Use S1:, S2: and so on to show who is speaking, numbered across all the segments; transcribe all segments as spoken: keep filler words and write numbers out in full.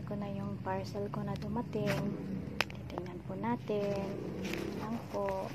S1: ko na yung parcel ko na dumating. Titingnan po natin. Lang po.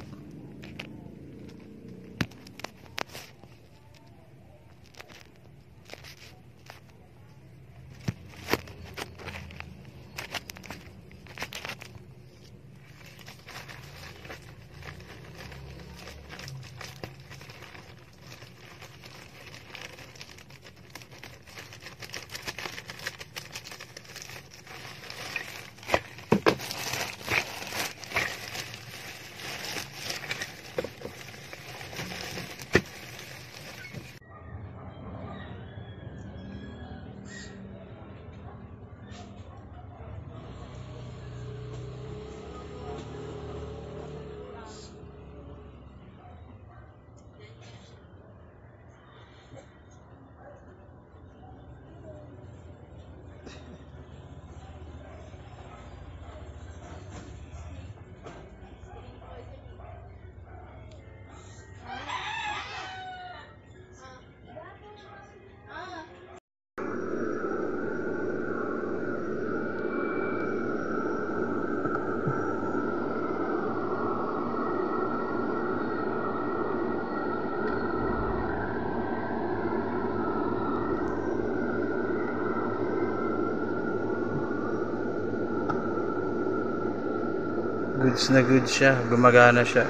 S2: Goods na goods siya, gumagana siya.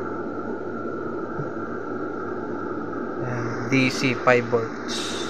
S2: D C five volts.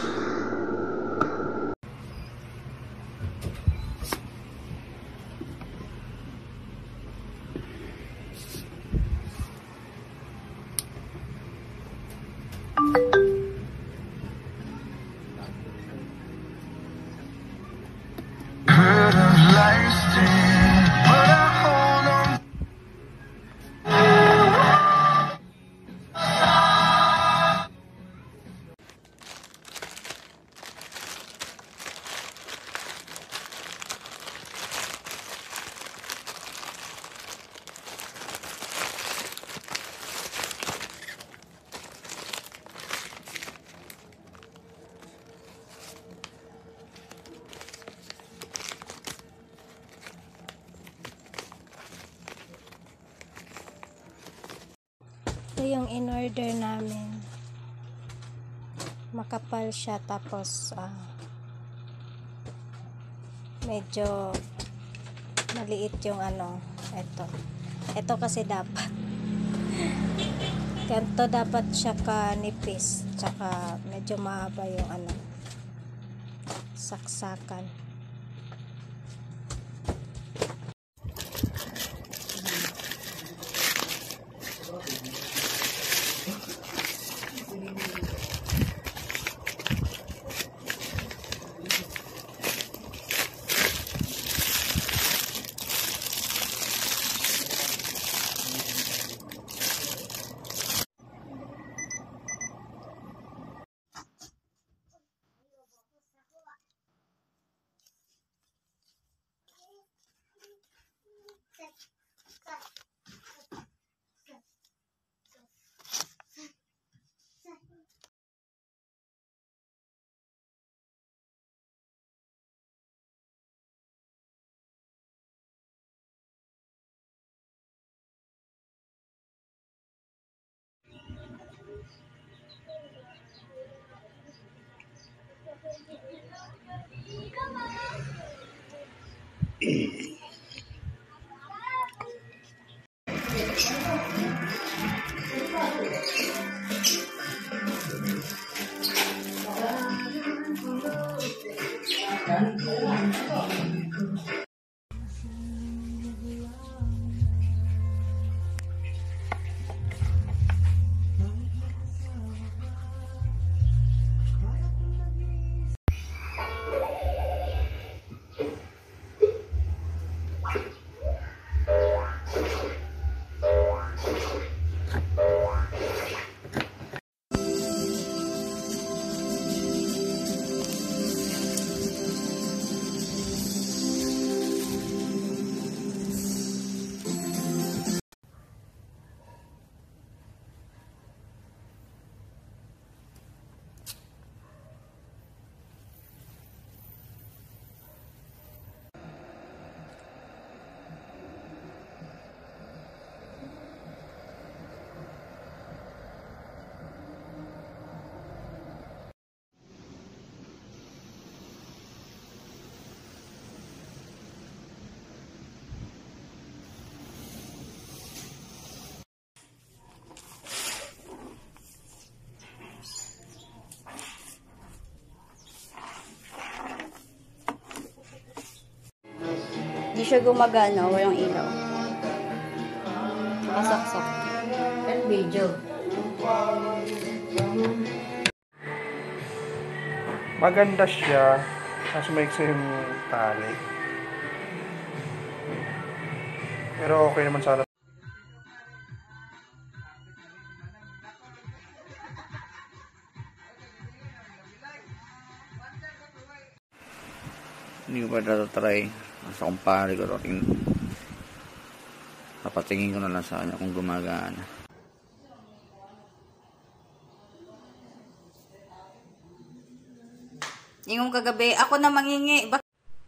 S1: Ito yung in-order namin. Makapal siya, tapos uh, medyo maliit yung ano. Ito. Ito kasi dapat. Ganito dapat siya kanipis. Tsaka medyo mahaba yung ano. Saksakan.
S3: Hindi siya gumagana, walang ilaw. Nakasaksak.
S4: And video.
S2: Maganda siya. Kaso maiksi yung tali. Pero okay naman sana.
S5: Hindi ko pa natatry. Nasa kumpare ko rin. Papatingin ko na lang sa kanya kung gumagana.
S3: Yung kagabi, ako na mangingi. Bak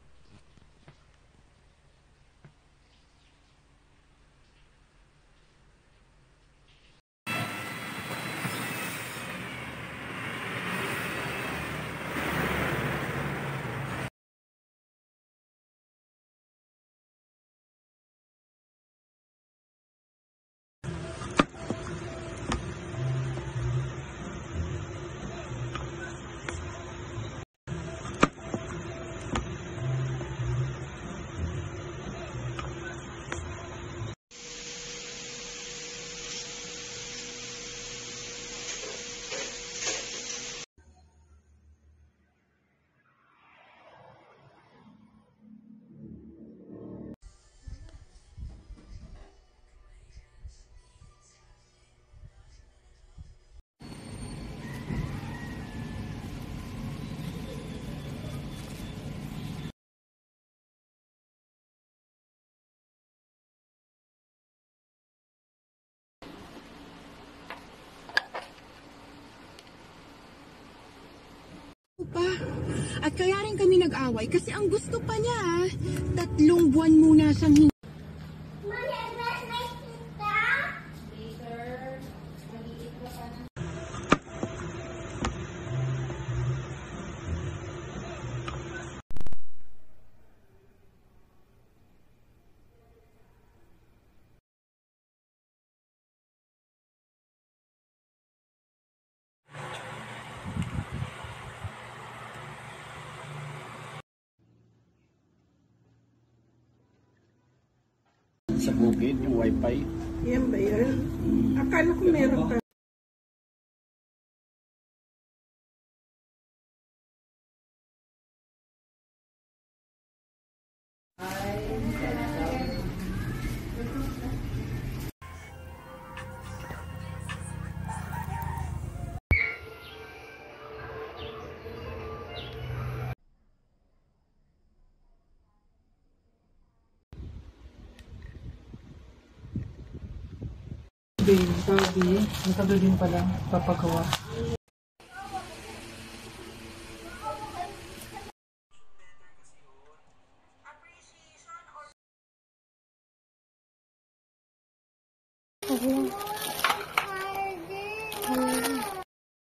S6: pa. At kaya rin kami nag-away kasi ang gusto pa niya, tatlong buwan muna siyang hindi.
S5: Sa bukid, yung wifi.
S7: Yan ba yan? Akala ko meron pa. Babe, sabi, natagal din pala papagawa.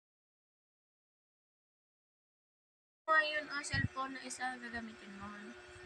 S3: yun, oh, cellphone na isa gagamitin mo.